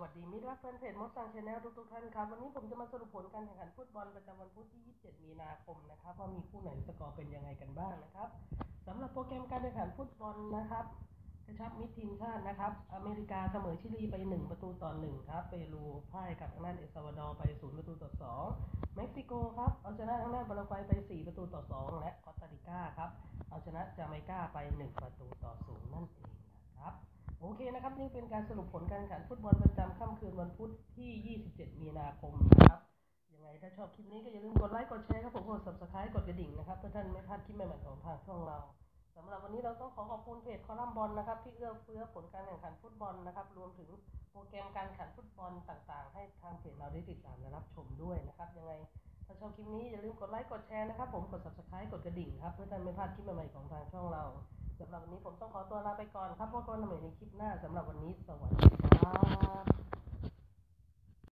สดีมิตรรักแฟนเพจมดสังชาแนลทุกท่านครับวันนี้ผมจะมาสรุปผลการแข่งขันฟุตบอลประจำวันพุธที่27มีนาคมนะครับว่ามีคู่ไหนสกอร์เป็นยังไงกันบ้างนะครับสำหรับโปรแกรมการแข่งขันฟุตบอลนะครับกระชับมิตรทีมชาตินะครับอเมริกาเสมอชิลีไป1-1ครับเปรูพ่ายกับทางด้านเอลซัลวาดอร์ไป0-2เม็กซิโกครับเอาชนะทางด้านปารากวัยไป4-2และคอสตาริกาครับเอาชนะจาเมกาไป1-0นั่นเองนะครับโอเคนะครับนี่เป็นการสรุปผลการแข่งขันฟุตบอลประจำค่ำคืนวันพุธที่27มีนาคมนะครับยังไงถ้าชอบคลิปนี้ก็อย่าลืมกดไลค์กดแชร์ครับผมกด Subscribe กดกระดิ่งนะครับเพื่อท่านไม่พลาดคลิปใหม่ๆของทางช่องเราสำหรับวันนี้เราต้องขอบคุณเพจคอลัมน์บอลนะครับที่เอื้อเฟื้อผลการแข่งขันฟุตบอลนะครับรวมถึงโปรแกรมการแข่งขันฟุตบอลต่างๆให้ทางเพจเราได้ติดตามและรับชมด้วยนะครับยังไงถ้าชอบคลิปนี้อย่าลืมกดไลค์กดแชร์นะครับผมกด Subscribe กดกระดิ่งครับเพื่อท่านไม่พลาดคลิปใหม่ๆของทางช่องเราสำหรับวันนี้ผมต้องขอตัวลาไปก่อนครับพบกันใหม่ในคลิปหน้าสำหรับวันนี้สวัสดีครับ